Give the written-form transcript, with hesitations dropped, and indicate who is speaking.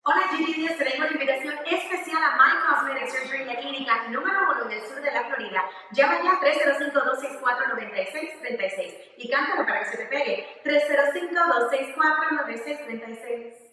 Speaker 1: Hola Gigi, te traigo una invitación especial a My Cosmetic Surgery, la clínica número 1 del sur de la Florida. Llama ya 305-264-9636 y cántalo para que se te pegue. 305-264-9636.